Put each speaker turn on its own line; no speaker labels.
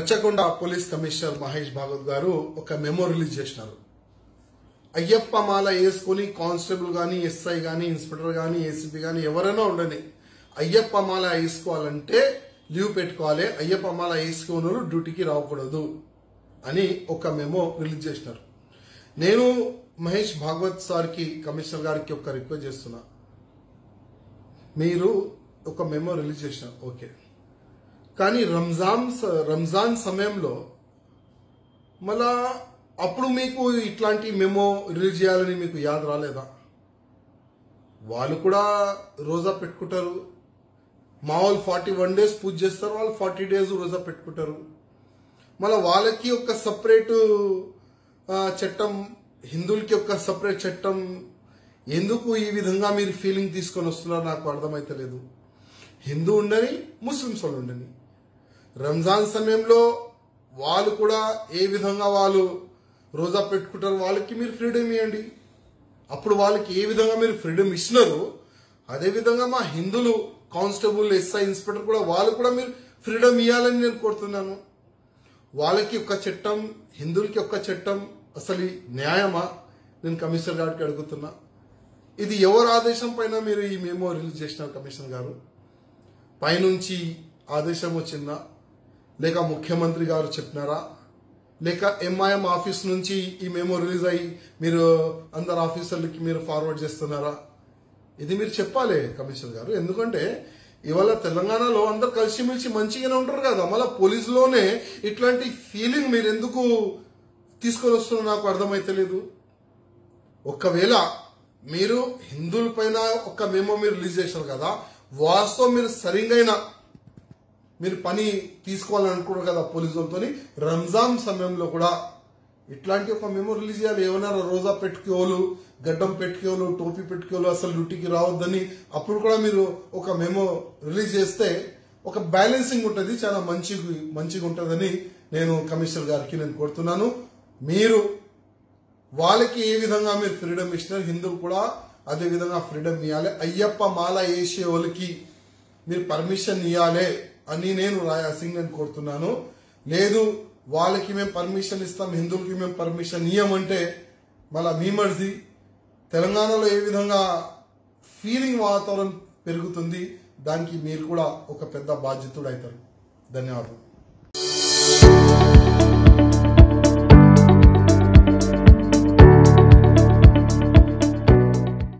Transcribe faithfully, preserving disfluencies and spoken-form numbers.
Rachakonda police commissioner Mahesh Bhagwat గారు ఒక memo release చేశారు. అయ్యప్ప మాల వేసుకుని కానిస్టేబుల్ గాని ఎస్ఐ గాని ఇన్స్పెక్టర్ గాని ఏసీపీ గాని ఎవరైనా ఉండని అయ్యప్ప మాల వేసుకోవాలంటే లీవ్ పెట్టుకోవాలి, అయ్యప్ప మాల వేసుకున్న డ్యూటీకి రాకూడదు అని ఒక మెమో రిలీజ్ చేసినారు. నేను మహేష్ భాగవత్ సార్కి కమిషనర్ గారికి ఒక రిక్వెస్ట్ చేస్తున్నా, మీరు ఒక మెమో రిలీజ్ చేసినారు ఓకే, కానీ రంజాన్ రంజాన్ సమయంలో మళ్ళా అప్పుడు మీకు ఇట్లాంటి మెమో రిలీజ్ చేయాలని మీకు యాద రాలేదా? వాళ్ళు కూడా రోజా పెట్టుకుంటారు, మా వాళ్ళు ఫార్టీ వన్ డేస్ పూజ చేస్తారు, వాళ్ళు ఫార్టీ డేస్ రోజా పెట్టుకుంటారు. మళ్ళీ వాళ్ళకి ఒక సపరేట్ చట్టం, హిందువులకి ఒక సపరేట్ చట్టం, ఎందుకు ఈ విధంగా మీరు ఫీలింగ్ తీసుకొని వస్తున్నారో నాకు అర్థమైతలేదు. హిందూ ఉండని ముస్లిమ్స్ వాళ్ళు ఉండని రంజాన్ సమయంలో వాళ్ళు కూడా ఏ విధంగా వాళ్ళు రోజా పెట్టుకుంటారు, వాళ్ళకి మీరు ఫ్రీడమ్ ఇవ్వండి. అప్పుడు వాళ్ళకి ఏ విధంగా మీరు ఫ్రీడమ్ ఇచ్చినారు అదేవిధంగా మా హిందువులు కానిస్టేబుల్ ఎస్ఐ ఇన్స్పెక్టర్ కూడా వాళ్ళు కూడా మీరు ఫ్రీడమ్ ఇవ్వాలని నేను కోరుతున్నాను. వాళ్ళకి ఒక చట్టం, హిందువులకి ఒక చట్టం, అసలు న్యాయమా? నేను కమిషనర్ గారికి అడుగుతున్నా. ఇది ఎవరు ఆదేశం పైన మీరు ఈ మెమో రిలీజ్ చేసినారు కమిషనర్ గారు? పైనుంచి ఆదేశం వచ్చిందా, లేక ముఖ్యమంత్రి గారు చెప్పినారా, లేక ఎంఐఎం ఆఫీస్ నుంచి ఈ మెమో రిలీజ్ అయ్యి మీరు అందరు ఆఫీసర్లకి మీరు ఫార్వర్డ్ చేస్తున్నారా? ఇది మీరు చెప్పాలి కమిషనర్ గారు. ఎందుకంటే ఇవాళ తెలంగాణలో అందరు కలిసిమెలిసి మంచిగానే ఉంటారు కదా, మళ్ళీ పోలీసులోనే ఇట్లాంటి ఫీలింగ్ మీరు ఎందుకు తీసుకొని వస్తున్నారు నాకు అర్థమైతలేదు. ఒకవేళ మీరు హిందువుల పైన ఒక మెమో మీరు రిలీజ్ చేశారు కదా, వాస్తవం మీరు సరిగైన మీరు పని తీసుకోవాలని అనుకుంటారు కదా పోలీసులతో, రంజాన్ సమయంలో కూడా ఇట్లాంటి ఒక మెమో రిలీజ్ చేయాలి. ఏమన్నా రోజా పెట్టుకోలు, గడ్డం పెట్టుకోలు, టోపీ పెట్టుకోలు, అసలు డ్యూటీకి రావద్దని అప్పుడు కూడా మీరు ఒక మెమో రిలీజ్ చేస్తే ఒక బ్యాలెన్సింగ్ ఉంటుంది, చాలా మంచి మంచిగా ఉంటుందని నేను కమిషనర్ గారికి నేను కోరుతున్నాను. మీరు వాళ్ళకి ఏ విధంగా మీరు ఫ్రీడమ్ ఇచ్చినారు, హిందువులు కూడా అదే విధంగా ఫ్రీడమ్ ఇవ్వాలి. అయ్యప్ప మాల వేసే వాళ్ళకి మీరు పర్మిషన్ ఇవ్వాలి అని నేను రాయాల్సింది నేను కోరుతున్నాను. లేదు వాళ్ళకి మేము పర్మిషన్ ఇస్తాం, హిందువులకి మేము పర్మిషన్ ఇవ్వమంటే మళ్ళా మీ మర్జీ. తెలంగాణలో ఏ విధంగా ఫీలింగ్ వాతావరణం పెరుగుతుంది, దానికి మీరు కూడా ఒక పెద్ద బాధ్యతుడు అవుతారు. ధన్యవాదాలు.